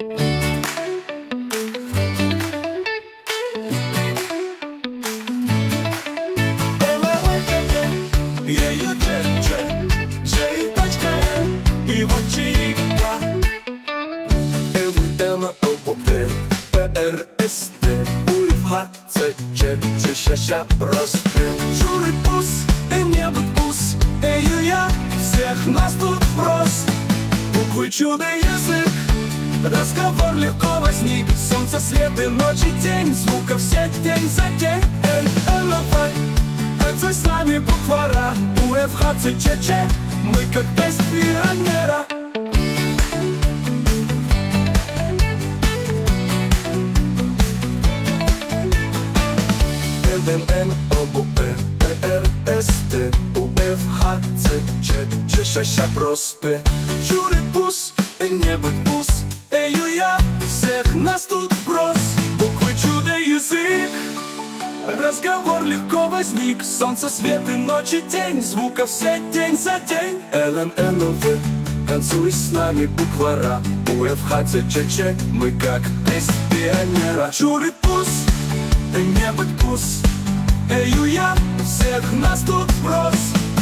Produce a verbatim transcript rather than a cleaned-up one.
И вот чика М, О, П, П, Р, С, Т, У, Х, Ц, Ч, Ч, Щ, Щ, просто Жур и пус, и небо пус, и ю, я, всех нас тут прос. Буквы чудо язык, разговор легко возник. Солнце, свет и ночи тень, звуков сеть день за день. Л, Л, П, танцуй с нами буквара. У, Ф, Х, Ц, Ч, Ч, мы как тест пионера. М, Н, О, П, П, Р, С, Т, У, Ф, Х, Ц, Ч, Ч, Щ, Щ, просто Жур и пус, и небо пус, и ю, я, всех нас тут брос. Буквы чудо язык, разговор легко возник. Солнце, свет и ночи тень, звуков сеть день за день. Л, Н, Н, О, В, танцуй с нами буквара. У, Ф, Х, Ц, Ч, Ч, мы как тест пионера. Жур и пус, и небо пус, и ю, я, всех нас тут брос.